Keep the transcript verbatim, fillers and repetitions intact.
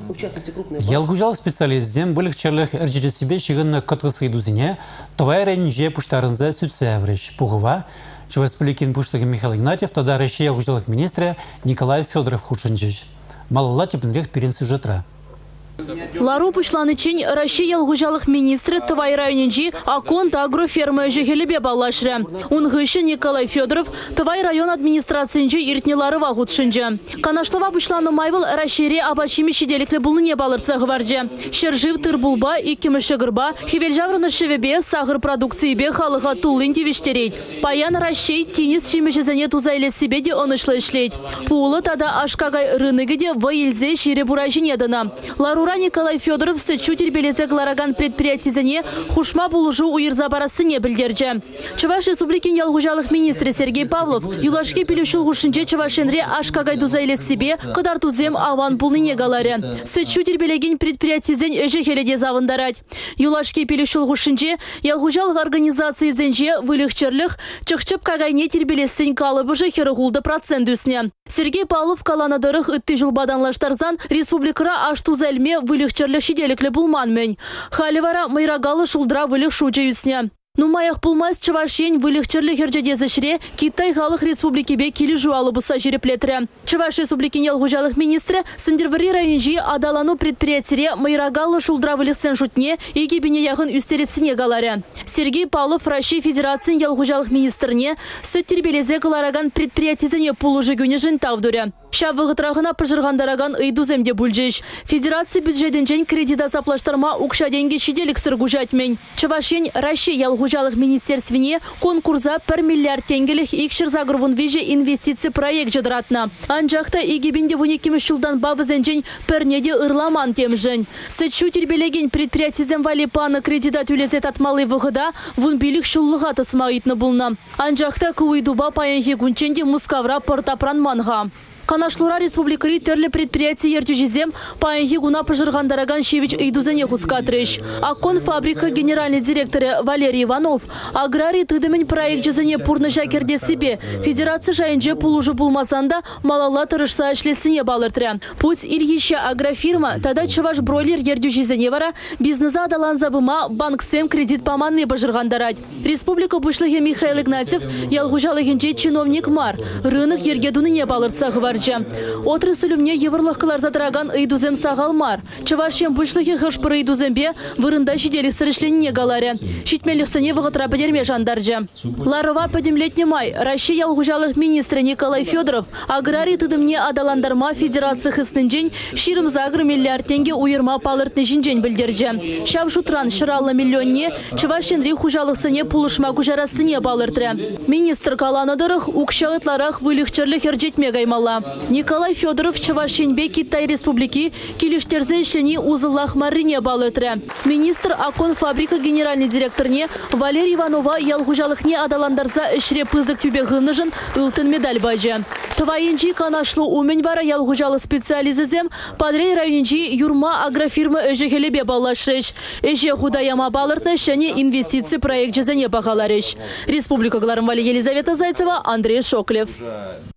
в частности крупные. Ялгужал специалист зем былых черлых эрджиде себе чигын каткысы идузине, твоя ренже пуштарынза сүтсеврич. Пугова, Чувашспиликин пуштаги Михаил Игнатьев, тогда Россия ялгужалых министра Николай Федоров худшинчич. Малала тепнрех перен сюжетра. Лару пушланычень Россия ялгужалых министры Твай районенджи аконт агроферма жехелебе балашря. Унгышы Николай Федоров Твай район администрациянче иртнелары вагутшынчы. Канаштова пушлану майвыл Россире абачими шиделикле булыне балырца гварджа. Шержив тырбулба и кемышыгырба хивельжаврны шевебе сахар продукции бе халыга тулын девиштереть. Паян Россия тинис шимешезене тузайле себе де онышлы ишлеть. Пулы тада ашкагай рыныгеде ваилзе шире буражинедана. Лару Николай Федоров сычу тербелезе глараган предприятизене хушма булужу уирза барасыне білдерже. Чуваш республикин ялгужалых министры Сергей Павлов юлашки пилюшул хушинже Чувашенре ашкагай дузайлес себе кадартузем аван булныне галаре. Сычу тербелеген предприятизен эжехеледе завындарать. Юлашки пилюшул хушинже ялгужалых организации зенже вылихчерлых чықчып кагайне тербелесін калыбы жехері гулды процент үсіне. Сергей Павлов каланадырых ытты жылбаданлаштарзан республикара аштузельме вылихчерлі шиделіклі бұлманмен. Халивара майрагалы шулдра вылих шуча үсіне. Нумаях пулмас Чувашень вылихчерлі херджедезішре Китай халық республики бе келі жуалы бұса жереплетірі. Чуваш республикин ялгужалых министрі Сындервари районжи адалану предприятире майрагалы шулдра вылихсен шутне и гибине яғын үстеретсіне галаре. Сергей Павлов Россия Федерациян ялгужалых министріне сөт тербелезе калараган предприятизіне пулужы гүне жын тавдуре. Шавығытрағына пыжырғандараган ыйдуземде бүлжеш. Федерация бюджетінчен кредита заплаштарма укша деньги шиделік сыргужатмен. Чувашень Россия ялгужалых министерствіне конкурса пір миллиард тенгелік икшір загырвун веже инвестиции проект жадыратна. Анжақта игибінде вунекемі шылдан бавызенчен пірнеде ырламан темжен. Сычу тербелеген предприятизем валипаны кредита түлезет атмалы вғыда вун билік шуллыға тысмағытны бұлна. Анжақта куйдуба паянхи гунченде мускавра портапран манға. Канашлура республикари терлі предприятие ертюжизем паянхи гуна пыжырғандараган шевич ыйдузене хускатрыш. Акон фабрика генеральный директоры Валерий Иванов аграрий тыдымень проект жезене пурны жакерде себе федерация жайынже пулужу булмасанда малала тырышса эшлесіне балыртыря. Путь Ильища агрофирма тада Чуваш бройлер ертюжизене вара бизнеса адалан забыма банксем кредит паманны пыжырғандарать. Республика бушлығы Михаил Игнатьев ялгужалығынже чиновник мар. Рынок ергедуныне балыртса гвар. Отраслюмне еврлыққылар затыраган ыйдузем сағалмар. Чувашем бұшлығы хышпыры ыйдузембе вырында шиделік сірішленіне галаре. Шитмеліксіне вғытра бәдерме жандаржа. Ларова пәдемлетне май. Россия ялгужалых министрі Николай Федоров аграрий тыдымне адаландарма федерация хыснынжен ширым загр миллиард тенге уйырма палыртны жинжен білдерже. Шав шутран шыралы миллионне Чувашенри хужалықсыне пулышма күжарасыне балыртыры. Министр каланадырых укшағытларах вылихчерлі херджетме гаймала. Николай Федоров Чувашенбе Китай республики килиштерзе ишени узыллах марине балытры. Министр акон фабрика генеральный директорне Валерий Иванова ялгужалыхне адаландарза ішре пызык тюбе ғыныжын ылтын медаль бажы. Твайынжи канашлы умен бара ялгужалы специализизем Падрей районжи юрма агрофирма эжехелебе балашрыш. Эже худаяма балыртны шәне инвестиции проект жезене бағаларыш. Республика Гларамвали Елизавета Зайцева, Андрей Шоклев.